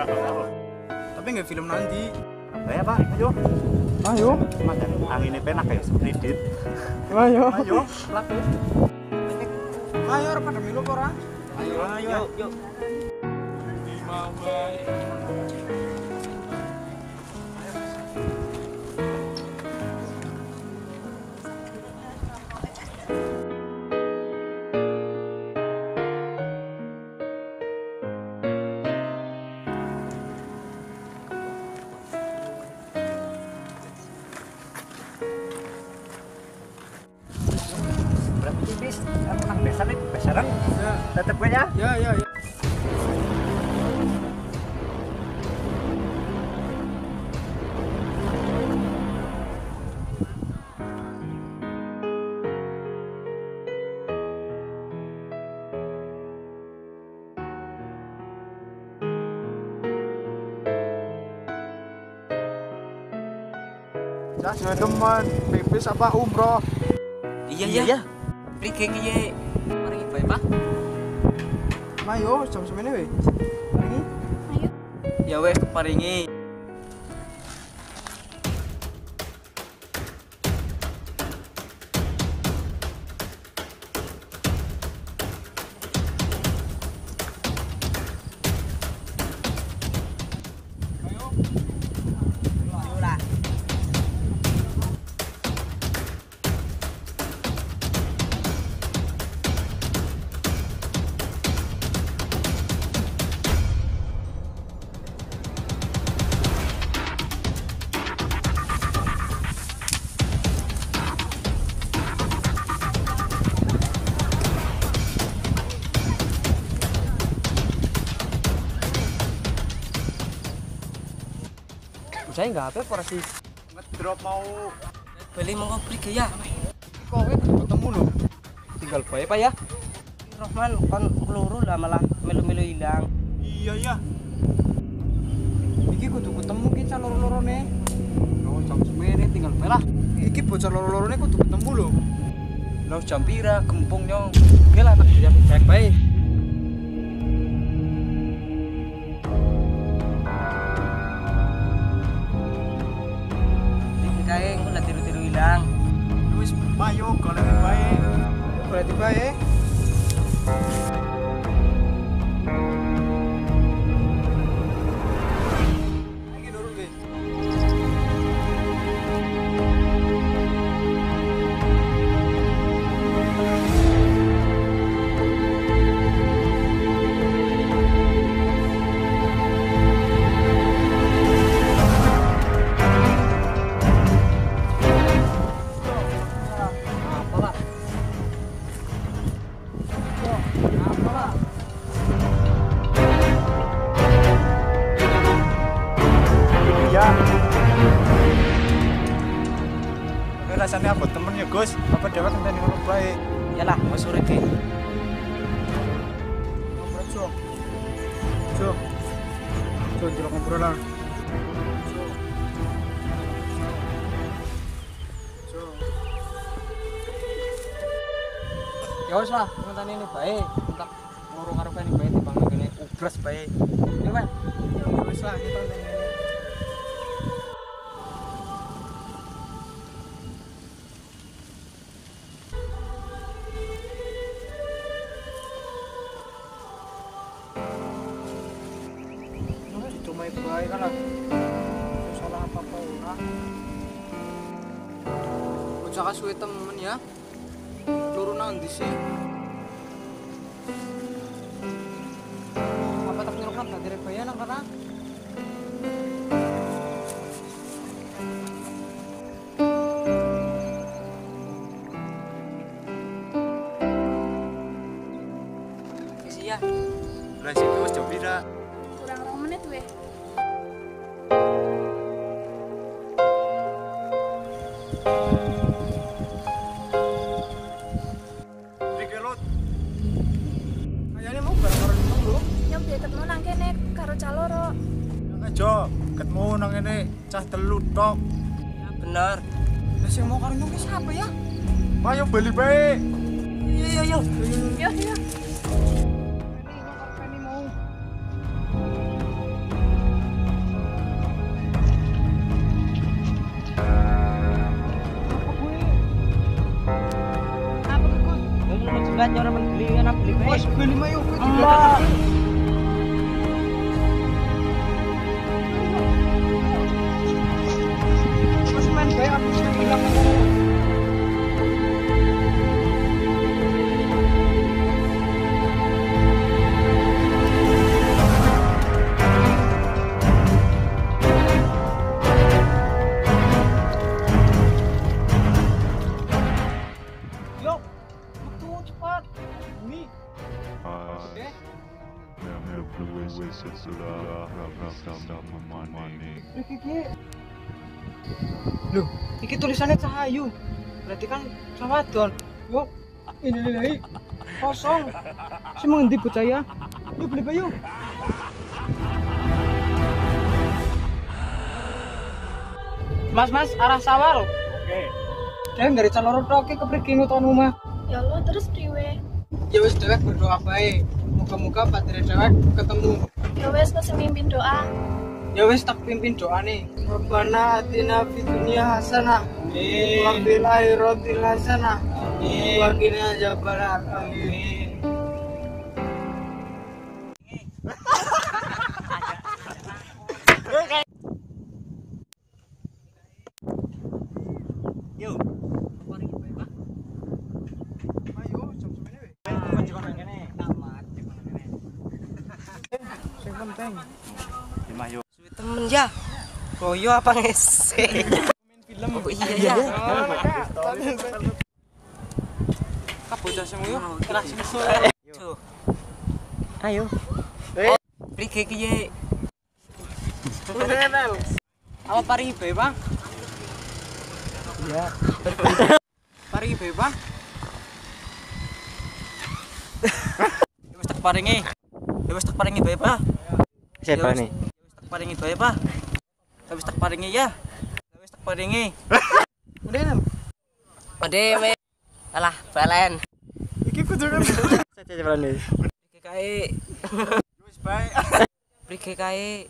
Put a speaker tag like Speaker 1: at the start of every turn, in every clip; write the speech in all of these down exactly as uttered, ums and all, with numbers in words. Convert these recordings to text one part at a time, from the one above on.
Speaker 1: Ya Allah.
Speaker 2: Tapi nggak film nanti.
Speaker 1: Ayo Pak, ayo.
Speaker 2: Ayo.
Speaker 1: Makan anginnya penak kayak sedikit.
Speaker 2: Ayo.
Speaker 1: Ayo, laku.
Speaker 2: Ayo, pada milu ora?
Speaker 1: Ayo, ayo, yuk. Berapa tipis? Aku nang desa nih, besaran.
Speaker 2: Ya.
Speaker 1: Tetep gue ya.
Speaker 2: Ya, ya, ya.
Speaker 3: Jangan teman, pipis apa umroh?
Speaker 4: Iya iya. Pergi kiye. Mari bae, Pak.
Speaker 2: Ayo, jam semene we. Mari.
Speaker 4: Ya wes keparingi.
Speaker 2: Saya nggak apa apa sih.
Speaker 1: Ngedrop mau
Speaker 4: Beli monggo pergi ya.
Speaker 2: Kok we kudu ketemu lho.
Speaker 4: Tinggal bae, Pak ya. Rohman kon keluru lah malah melu-melu hilang.
Speaker 1: iya ya.
Speaker 2: Iki kudu ketemu ki caloro-lorone.
Speaker 4: Lo jam semene tinggal bae lah.
Speaker 2: Iki bocah loro-lorone kudu ketemu lho.
Speaker 4: Lo jam pira gempung nyong. Oke lah tak jam baik baik. Ini kae engko lah tiru-tiru hilang.
Speaker 1: Wis ayo golek bae.
Speaker 2: Boleh tiba ya. Iki nurun ki.
Speaker 4: Apa lah?
Speaker 2: Apa lah?
Speaker 1: Iya. Oke, rasanya apa temen ya, Gus? Apa dewek ngenteni ngono bae?
Speaker 4: Yalah, wis urip ki.
Speaker 2: Ngobrol so. So. So jelok ngobrol lah. So.
Speaker 4: Ya wis lah, ngenteni ini bae. Entak ngurung karo kene bae timbang kene ubras bae. Ya kan?
Speaker 2: Ya wis lah kita tanya. Cuma itu aja kan lah. Salah apa-apa ora. Bocah kasuwe temen ya. Loro nang ndi sih? Apa tak nyerok nang dire bayan nang kana? Isi ya.
Speaker 1: Lah sik wis jam pira?
Speaker 5: Kurang rong menit weh.
Speaker 1: Iki Lut.
Speaker 2: Kayaknya mau bareng-bareng dulu.
Speaker 5: Nyong ditetepno nang kene karo caloro.
Speaker 1: Aja ketemu nang ngene cah telu tok.
Speaker 4: Ya bener.
Speaker 2: Lah sing mau karo nyong ki siapa ya?
Speaker 1: Ayo beli bae.
Speaker 4: Iya iya iya.
Speaker 5: Yo yo.
Speaker 2: Ini mau karo Penny mau.
Speaker 4: belanja orang beli anak beli bae.
Speaker 2: Bos beli lima yuk.
Speaker 4: Allah.
Speaker 2: Mas main bae aku sudah bilang. Yuk, waktu cepat. Ini. Loh, iki tulisannya Cahayu. Berarti kan Sawadon. Yuk, ini lagi kosong. Si mengendi bocah ya? Yuk beli bayu. Mas, mas, arah sawal. Oke. Dia dari calon roke kepriki nguton rumah.
Speaker 5: Ya Allah, terus priwe?
Speaker 2: Ya wis dewek berdoa bae. Muga-muga batere dewek ketemu.
Speaker 5: Ya wes kok mimpin doa.
Speaker 2: Ya wis tak pimpin doa nih. Rabbana atina fid dunya hasanah. Amin. Wa fil akhirati hasanah. Amin. Wa qina adzabannar. Amin.
Speaker 1: Yo.
Speaker 2: Ayo, jam semene we. Sing penting.
Speaker 1: Lima yo.
Speaker 4: Temen ya. Koyo apa ngese?
Speaker 2: Film.
Speaker 4: Oh iya ya.
Speaker 2: Kabocah sing yo keras musuh.
Speaker 4: Yo. Ayo. Prike kiye.
Speaker 2: Apa pari bae, Bang?
Speaker 4: Iya.
Speaker 2: Pari bae, Bang.
Speaker 4: Wis tak paringi. Wis tak paringi bae, Pak.
Speaker 6: Siapa nih?
Speaker 4: Wis tak paringi bae, Pak. Wis tak paringi ya. Wis tak paringi.
Speaker 2: Udah nem.
Speaker 4: Ode we. Alah, balen.
Speaker 2: Iki kudu nem.
Speaker 6: Saja jalan nih.
Speaker 4: Prike kae.
Speaker 1: Wis bae.
Speaker 4: Prike kae.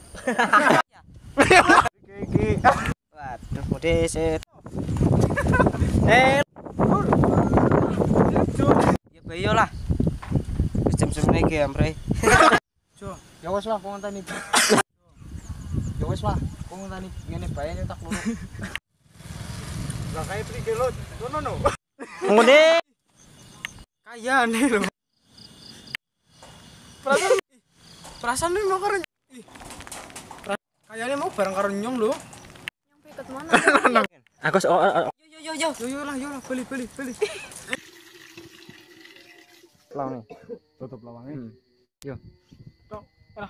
Speaker 1: Iki.
Speaker 6: Waduh, mode set. Eh,
Speaker 4: Ya bayo lah. Wis jam semene iki amre.
Speaker 2: Jo, ya wis lah kok ngenteni. Ya wis lah, kok ngenteni ngene bae tak loro.
Speaker 1: Lah kae prike lo. Sono no.
Speaker 6: mode.
Speaker 2: Kayane lho. Perasaan perasaan nih mau karo ih. Kayane mau bareng karo nyong lho.
Speaker 5: Yang ikut mana?
Speaker 6: Aku so, oh, oh.
Speaker 4: Yo yo yo.
Speaker 2: Yo yo lah, yo lah beli beli beli.
Speaker 6: Lang nih.
Speaker 1: Tutup lawangnya.
Speaker 6: Hmm. Yo.
Speaker 2: Tok. Ah.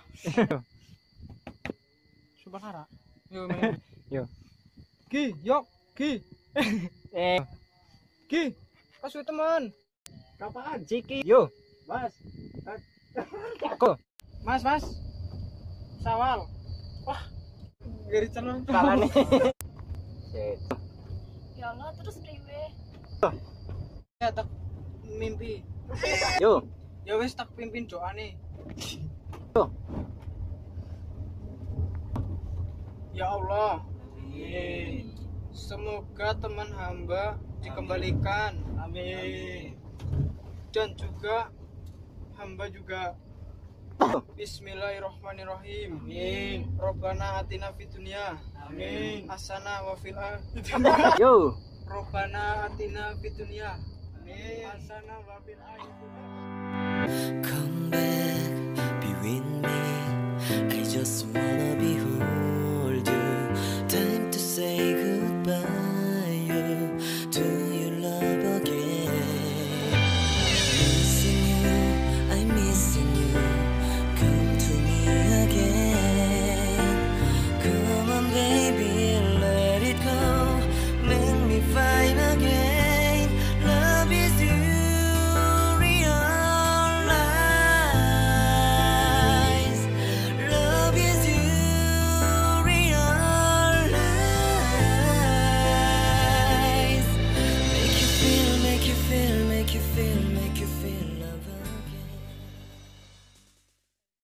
Speaker 2: Subhanara. Yo men.
Speaker 6: Yo.
Speaker 2: Ki, yo, ki.
Speaker 6: Eh,
Speaker 2: Ki. Kasih teman.
Speaker 1: Kapan?
Speaker 6: Ciki. Yo.
Speaker 1: Mas.
Speaker 6: Aku.
Speaker 2: Mas, mas. Sawal. Wah. Gari calon.
Speaker 6: Salah nih.
Speaker 5: Ya Allah, terus priwe?
Speaker 2: Ya tak mimpi.
Speaker 6: Yo.
Speaker 2: Ya wis tak pimpin doa nih.
Speaker 6: Yo.
Speaker 2: Ya Allah. Amin. Semoga teman hamba dikembalikan. Amin. Dan juga hamba juga Bismillahirrahmanirrahim. Amin. Robbana atina fid dunya. Amin. Hasanah wa fil akhirati.
Speaker 6: Yo.
Speaker 2: Robbana atina fid dunya. Amin. Hasanah wa fil akhirati.
Speaker 7: Come back, be with me. I just want